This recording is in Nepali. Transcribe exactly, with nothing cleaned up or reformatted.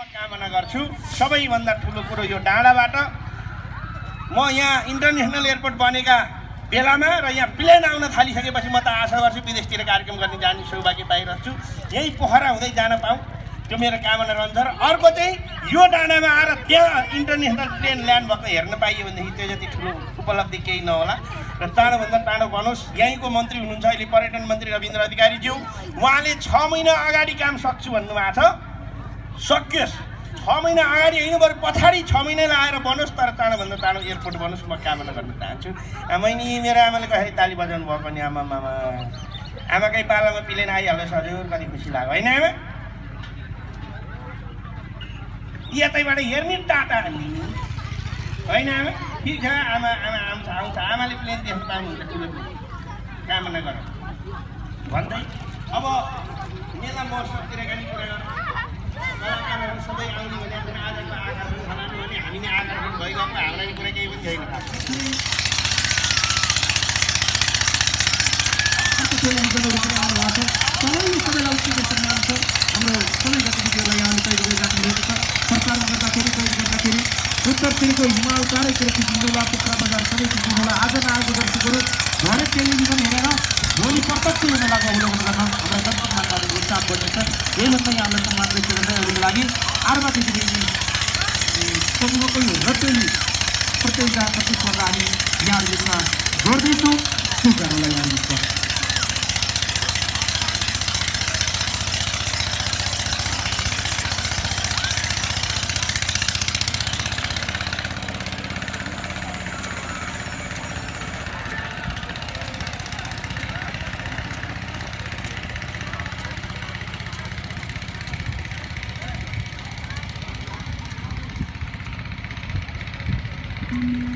कामना गर्छु। सबैभन्दा ठुलो कुरो यो डाँडाबाट म यहाँ इन्टरनेसनल एयरपोर्ट बनेका बेलामा र यहाँ प्लेन आउन थालिसकेपछि म त आशा गर्छु विदेशतिर कार्यक्रम गर्ने जाने सौभाग्य पाइरहेको छु। यही पोखरा हुँदै जान पाऊँ त्यो मेरो कामना रहन्छ। र अर्को चाहिँ यो डाँडामा आएर त्यहाँ इन्टरनेसनल प्लेन ल्यान्ड भएको हेर्न पाइयो भनेदेखि त्यो जति ठुलो उपलब्धि केही नहोला। र चाँडोभन्दा चाँडो बनोस्। यहीँको मन्त्री हुनुहुन्छ अहिले पर्यटन मन्त्री रविन्द्र अधिकारीज्यू, उहाँले छ महिना अगाडि काम सक्छु भन्नुभएको छ। सकियोस्, छ महिना अगाडि होइन बरु पछाडि छ महिना आएर बनोस्, तर चाँडोभन्दा चाँडो एयरपोर्ट बनोस् म कामना गर्न चाहन्छु। आमै नि मेरो आमाले कसरी ताली बजाउनु भएको नि आमा मामा आमाकै पालामा प्लेन आइहाल्योस् हजुर, कति खुसी लाग्यो होइन आमा? यतैबाट हेर्ने टाटा होइन आमा? ठिक छ आमा आमा आउँछ आउँछ आमाले प्लेन देख्नु पाउनुहुन्छ ठुलो कामना गरौँ भन्दै अब मेला महोत्सवतिर पनि कुरा गरौँ। कलाकारहरू सबै आउने भने आजको आकर्षण बनाउनु भने हामी नै आकर्षण भइगएको हामीलाई कुरा केही पनि छैन। हाम्रो सबै गतिविधिहरूलाई यहाँले तयारी गरिराख्नुभएको छ। सरकारमा गर्दाखेरि तयारी गर्दाखेरि उत्तरतिरको हिमाल चारैतिरको जिम्मेवार टुक्रा बजार सबै चिन्नुहोला। आज न आज दर्शकहरू घरै टेलिभिजन हेरेर भोलि प्रत्यक्ष मेलाको अवलोकन गर्न हाम्रा दर्शक महानुभावहरूको चाप बढ्नेछ। यही भन्दा यहाँलाई सम्मान व्यक्त गर्दै अरूको लागि आर्मा पृथ्वी समूहको यो रटेली प्रतियोगिता प्रतिस्पर्धा हामी यहाँहरू बिचमा जोड्दैछौँ। शुभकामनालाई यहाँहरू बिचमा Mm-hmm.